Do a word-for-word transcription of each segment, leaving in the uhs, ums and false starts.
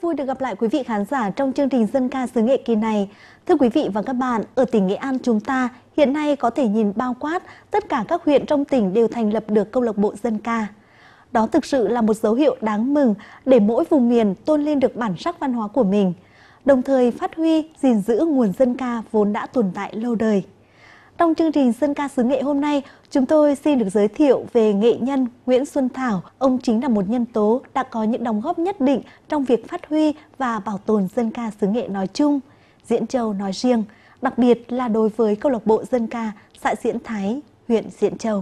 vui được gặp lại quý vị khán giả trong chương trình Dân ca xứ Nghệ kỳ này. Thưa quý vị và các bạn, ở tỉnh Nghệ An chúng ta hiện nay có thể nhìn bao quát, tất cả các huyện trong tỉnh đều thành lập được câu lạc bộ dân ca. Đó thực sự là một dấu hiệu đáng mừng để mỗi vùng miền tôn lên được bản sắc văn hóa của mình, đồng thời phát huy, gìn giữ nguồn dân ca vốn đã tồn tại lâu đời. Trong chương trình Dân ca xứ Nghệ hôm nay, chúng tôi xin được giới thiệu về nghệ nhân Nguyễn Xuân Thảo. Ông chính là một nhân tố đã có những đóng góp nhất định trong việc phát huy và bảo tồn dân ca xứ Nghệ nói chung, Diễn Châu nói riêng, đặc biệt là đối với câu lạc bộ dân ca xã Diễn Thái, huyện Diễn Châu.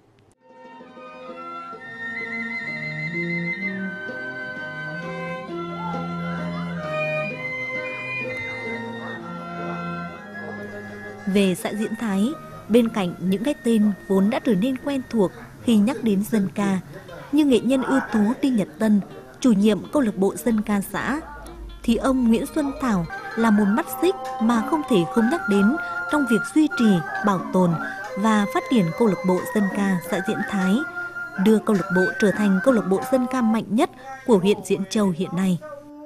Về xã Diễn Thái, bên cạnh những cái tên vốn đã trở nên quen thuộc khi nhắc đến dân ca, như nghệ nhân ưu tú Đinh Nhật Tân, chủ nhiệm câu lạc bộ dân ca xã, thì ông Nguyễn Xuân Thảo là một mắt xích mà không thể không nhắc đến trong việc duy trì, bảo tồn và phát triển câu lạc bộ dân ca xã Diễn Thái, đưa câu lạc bộ trở thành câu lạc bộ dân ca mạnh nhất của huyện Diễn Châu hiện nay.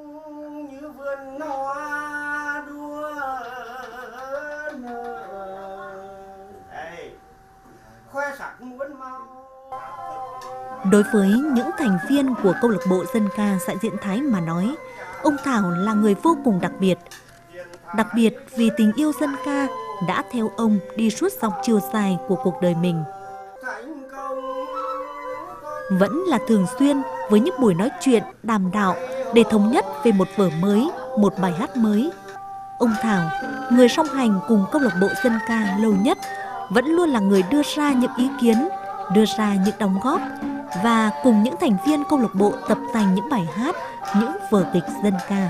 Đối với những thành viên của câu lạc bộ dân ca xã Diễn Thái mà nói, ông Thảo là người vô cùng đặc biệt. Đặc biệt vì tình yêu dân ca đã theo ông đi suốt dọc chiều dài của cuộc đời mình. Vẫn là thường xuyên với những buổi nói chuyện, đàm đạo để thống nhất về một vở mới, một bài hát mới. Ông Thảo, người song hành cùng câu lạc bộ dân ca lâu nhất, vẫn luôn là người đưa ra những ý kiến, đưa ra những đóng góp và cùng những thành viên câu lạc bộ tập tành những bài hát, những vở kịch dân ca.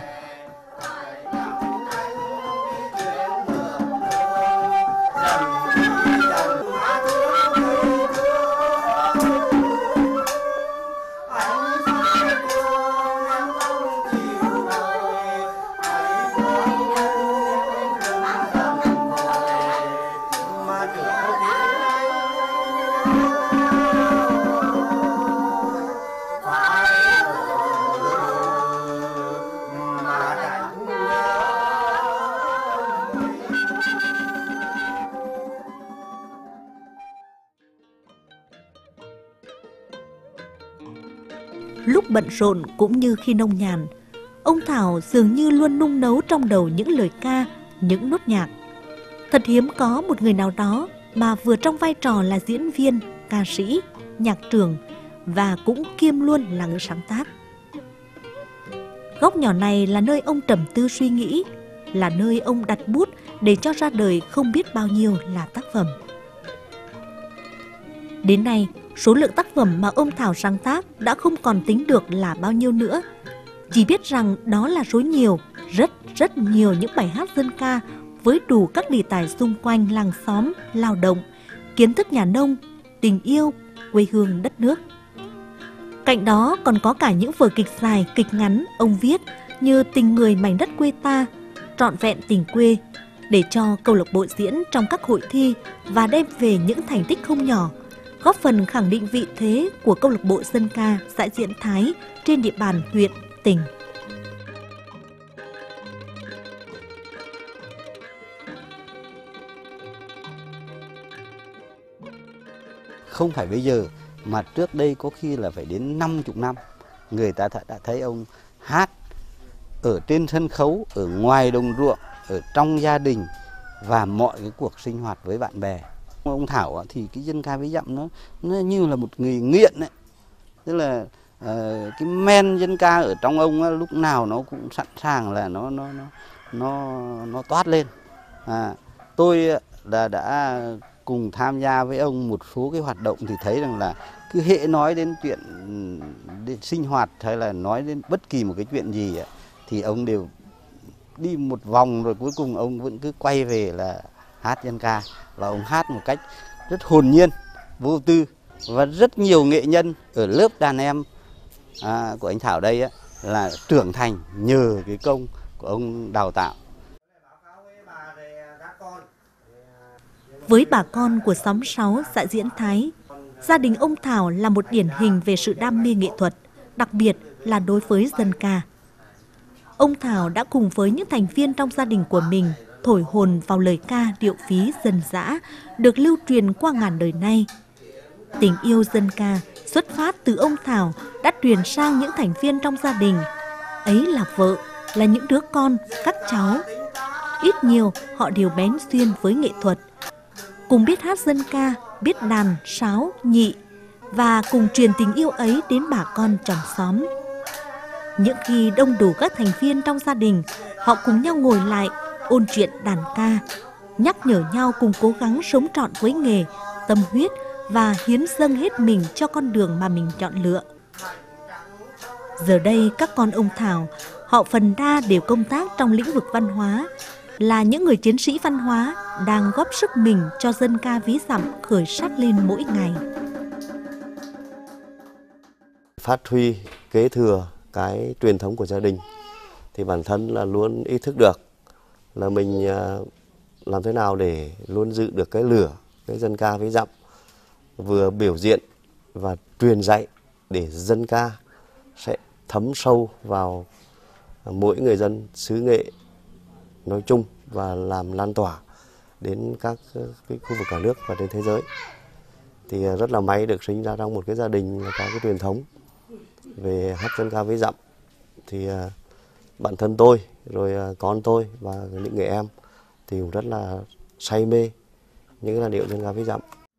Lúc bận rộn cũng như khi nông nhàn, ông Thảo dường như luôn nung nấu trong đầu những lời ca, những nốt nhạc. Thật hiếm có một người nào đó mà vừa trong vai trò là diễn viên, ca sĩ, nhạc trưởng và cũng kiêm luôn là người sáng tác. Góc nhỏ này là nơi ông trầm tư suy nghĩ, là nơi ông đặt bút để cho ra đời không biết bao nhiêu là tác phẩm. Đến nay, số lượng tác phẩm mà ông Thảo sáng tác đã không còn tính được là bao nhiêu nữa. Chỉ biết rằng đó là số nhiều, rất rất nhiều những bài hát dân ca với đủ các đề tài xung quanh làng xóm, lao động, kiến thức nhà nông, tình yêu, quê hương đất nước. Cạnh đó còn có cả những vở kịch dài, kịch ngắn ông viết như Tình người mảnh đất quê ta, Trọn vẹn tình quê, để cho câu lạc bộ diễn trong các hội thi và đem về những thành tích không nhỏ, góp phần khẳng định vị thế của câu lạc bộ dân ca xã Diễn Thái trên địa bàn huyện, tỉnh. Không phải bây giờ mà trước đây có khi là phải đến năm chục năm người ta đã thấy ông hát ở trên sân khấu, ở ngoài đồng ruộng, ở trong gia đình và mọi cái cuộc sinh hoạt với bạn bè. Ông Thảo thì cái dân ca ví dặm nó, nó như là một người nghiện ấy. Tức là uh, cái men dân ca ở trong ông ấy, lúc nào nó cũng sẵn sàng là nó nó nó nó, nó toát lên. À, tôi là đã cùng tham gia với ông một số cái hoạt động thì thấy rằng là cứ hệ nói đến chuyện đến sinh hoạt hay là nói đến bất kỳ một cái chuyện gì ấy, thì ông đều đi một vòng rồi cuối cùng ông vẫn cứ quay về là hát dân ca, và ông hát một cách rất hồn nhiên, vô tư, và rất nhiều nghệ nhân ở lớp đàn em à, của anh Thảo đây á, là trưởng thành nhờ cái công của ông đào tạo. Với bà con của xóm sáu xã Diễn Thái, gia đình ông Thảo là một điển hình về sự đam mê nghệ thuật, đặc biệt là đối với dân ca. ông Thảo đã cùng với những thành viên trong gia đình của mình thổi hồn vào lời ca điệu phí dân dã được lưu truyền qua ngàn đời nay. Tình yêu dân ca xuất phát từ ông Thảo đã truyền sang những thành viên trong gia đình. Ấy là vợ, là những đứa con, các cháu. Ít nhiều họ đều bén duyên với nghệ thuật. Cùng biết hát dân ca, biết đàn, sáo, nhị và cùng truyền tình yêu ấy đến bà con chòm xóm. Những khi đông đủ các thành viên trong gia đình, họ cùng nhau ngồi lại ôn chuyện đàn ca, nhắc nhở nhau cùng cố gắng sống trọn với nghề, tâm huyết và hiến dâng hết mình cho con đường mà mình chọn lựa. Giờ đây các con ông Thảo, họ phần đa đều công tác trong lĩnh vực văn hóa, là những người chiến sĩ văn hóa đang góp sức mình cho dân ca ví dặm khởi sắc lên mỗi ngày. Phát huy, kế thừa cái truyền thống của gia đình thì bản thân là luôn ý thức được là mình làm thế nào để luôn giữ được cái lửa, cái dân ca ví dặm, vừa biểu diễn và truyền dạy để dân ca sẽ thấm sâu vào mỗi người dân xứ Nghệ nói chung và làm lan tỏa đến các cái khu vực cả nước và trên thế giới. Thì rất là may được sinh ra trong một cái gia đình có cái truyền thống về hát dân ca ví dặm. Thì bản thân tôi, rồi con tôi và những người em thì cũng rất là say mê những làn điệu dân ca ví dặm.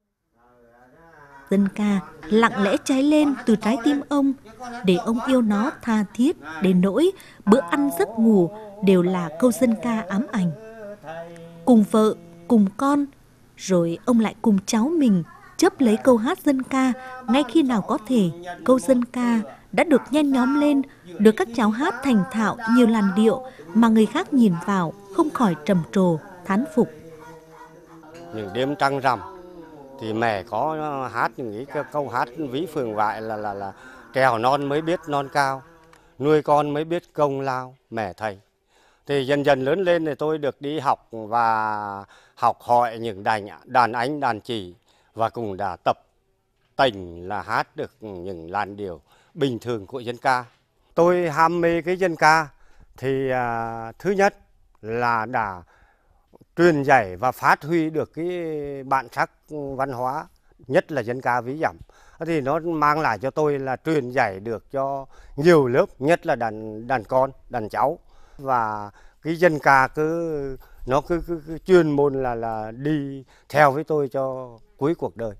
Dân ca lặng lẽ cháy lên từ trái tim ông, để ông yêu nó tha thiết đến nỗi bữa ăn giấc ngủ đều là câu dân ca ám ảnh. Cùng vợ, cùng con, rồi ông lại cùng cháu mình chớp lấy câu hát dân ca. Ngay khi nào có thể, câu dân ca đã được nhen nhóm lên, được các cháu hát thành thạo nhiều làn điệu mà người khác nhìn vào không khỏi trầm trồ, thán phục. Những đêm trăng rằm thì mẹ có hát những cái câu hát ví phường vại là là là trèo non mới biết non cao, nuôi con mới biết công lao mẹ thầy. Thì dần dần lớn lên thì tôi được đi học và học hỏi những đàn đàn anh đàn chị và cũng đã tập tành là hát được những làn điệu bình thường của dân ca. Tôi ham mê cái dân ca thì à, thứ nhất là đã truyền dạy và phát huy được cái bản sắc văn hóa, nhất là dân ca ví dặm. Thì nó mang lại cho tôi là truyền dạy được cho nhiều lớp, nhất là đàn đàn con, đàn cháu. Và cái dân ca cứ nó cứ, cứ, cứ chuyên môn là là đi theo với tôi cho cuối cuộc đời.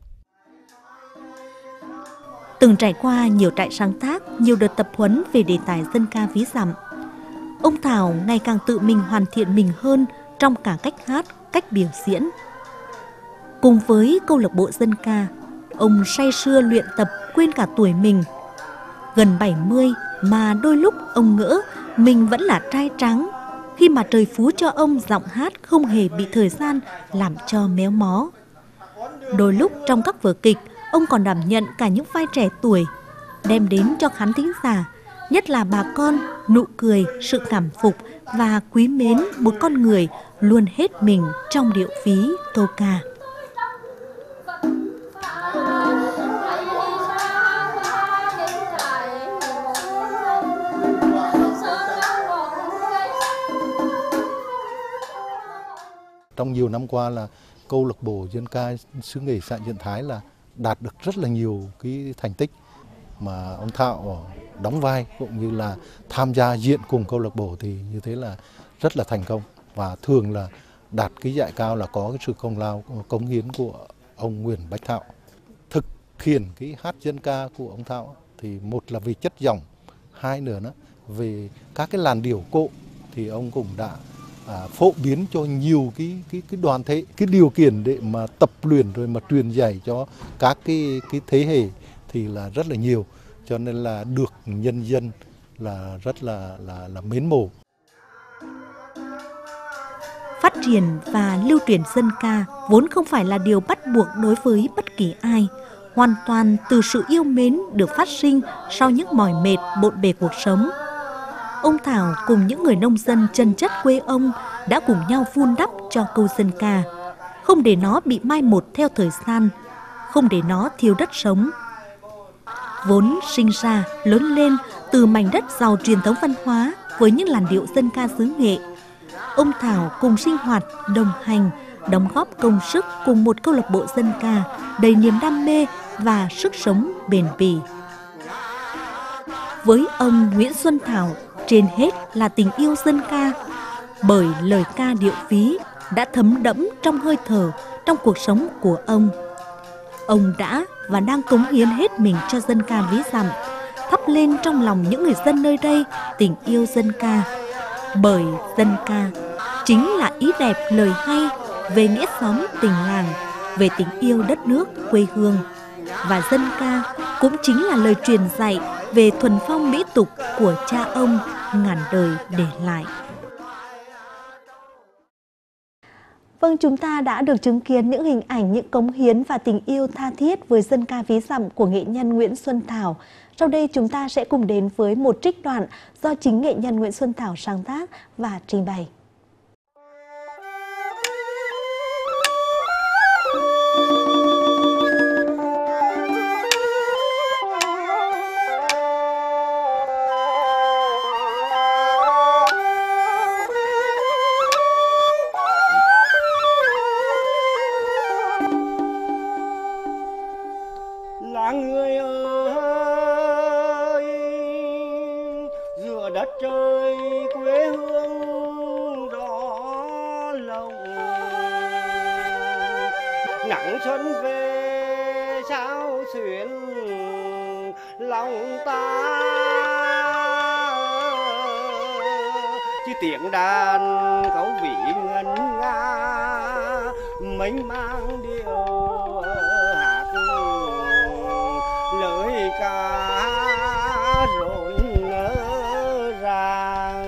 Từng trải qua nhiều trại sáng tác, nhiều đợt tập huấn về đề tài dân ca ví dặm, ông Thảo ngày càng tự mình hoàn thiện mình hơn trong cả cách hát, cách biểu diễn. Cùng với câu lạc bộ dân ca, ông say sưa luyện tập quên cả tuổi mình. Gần bảy mươi mà đôi lúc ông ngỡ mình vẫn là trai trắng, khi mà trời phú cho ông giọng hát không hề bị thời gian làm cho méo mó. Đôi lúc trong các vở kịch, ông còn đảm nhận cả những vai trẻ tuổi, đem đến cho khán thính giả, nhất là bà con, nụ cười, sự cảm phục và quý mến một con người luôn hết mình trong điệu phí câu ca. Trong nhiều năm qua là câu lạc bộ dân ca xứ Nghệ xã Diễn Thái là đạt được rất là nhiều cái thành tích mà ông Thảo đóng vai cũng như là tham gia diễn cùng câu lạc bộ thì như thế là rất là thành công, và thường là đạt cái giải cao là có cái sự công lao cống hiến của ông Nguyễn Bách Thảo. Thực hiện cái hát dân ca của ông Thảo thì một là về chất giọng, hai nữa nữa về các cái làn điệu cộ thì ông cũng đã À, phổ biến cho nhiều cái cái cái đoàn thể, cái điều kiện để mà tập luyện rồi mà truyền dạy cho các cái cái thế hệ thì là rất là nhiều, cho nên là được nhân dân là rất là là là mến mộ. Phát triển và lưu truyền dân ca vốn không phải là điều bắt buộc đối với bất kỳ ai, hoàn toàn từ sự yêu mến được phát sinh sau những mỏi mệt bộn bề cuộc sống. Ông Thảo cùng những người nông dân chân chất quê ông đã cùng nhau vun đắp cho câu dân ca, không để nó bị mai một theo thời gian, không để nó thiếu đất sống. Vốn sinh ra, lớn lên từ mảnh đất giàu truyền thống văn hóa, với những làn điệu dân ca xứ Nghệ. Ông Thảo cùng sinh hoạt, đồng hành, đóng góp công sức cùng một câu lạc bộ dân ca đầy niềm đam mê và sức sống bền bỉ. Với ông Nguyễn Xuân Thảo, trên hết là tình yêu dân ca, bởi lời ca điệu ví đã thấm đẫm trong hơi thở, trong cuộc sống của ông. Ông đã và đang cống hiến hết mình cho dân ca Ví Dặm, thắp lên trong lòng những người dân nơi đây tình yêu dân ca. Bởi dân ca chính là ý đẹp lời hay về nghĩa xóm tình làng, về tình yêu đất nước quê hương. Và dân ca cũng chính là lời truyền dạy về thuần phong mỹ tục của cha ông ngàn đời để lại. Vâng, chúng ta đã được chứng kiến những hình ảnh, những cống hiến và tình yêu tha thiết với dân ca Ví Dặm của nghệ nhân Nguyễn Xuân Thảo. Sau đây chúng ta sẽ cùng đến với một trích đoạn do chính nghệ nhân Nguyễn Xuân Thảo sáng tác và trình bày. Là người ơi, giữa đất trời quê hương rõ lòng, nắng xuân về sao xuyến lòng ta, chỉ tiếng đàn câu vĩ ngân nga mênh mang điệu hát lời ca rộn ràng.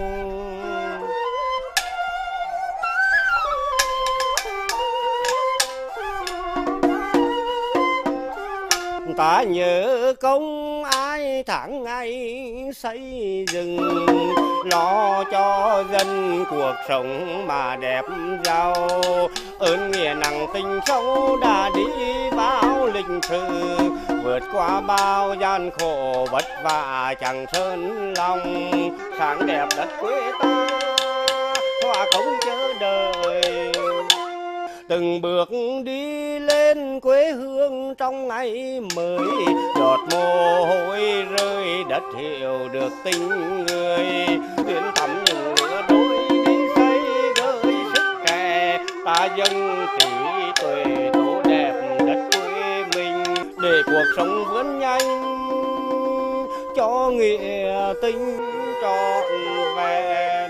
Ta nhớ công ai tháng ngày xây dựng, lo cho dân cuộc sống mà đẹp giàu. Ơn nghĩa nặng tình sâu đã đi vào lịch sử, vượt qua bao gian khổ vất vả chẳng sơn lòng. Sáng đẹp đất quê ta hoa không chờ đợi, từng bước đi lên quê hương trong ngày mới. Giọt mồ hôi rơi đất hiểu được tình người, tuyến thắm những lửa đôi đi xây gợi sức trẻ. Ta dâng trí tuệ tô đẹp đất quê mình, để cuộc sống vươn nhanh cho nghĩa tình trọn vẹn.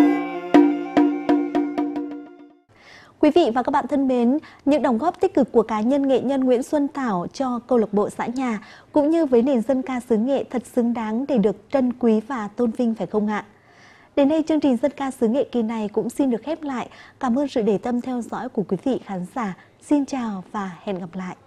Quý vị và các bạn thân mến, những đóng góp tích cực của cá nhân nghệ nhân Nguyễn Xuân Thảo cho câu lạc bộ xã nhà cũng như với nền dân ca xứ Nghệ thật xứng đáng để được trân quý và tôn vinh, phải không ạ? Đến đây chương trình dân ca xứ Nghệ kỳ này cũng xin được khép lại. Cảm ơn sự để tâm theo dõi của quý vị khán giả. Xin chào và hẹn gặp lại.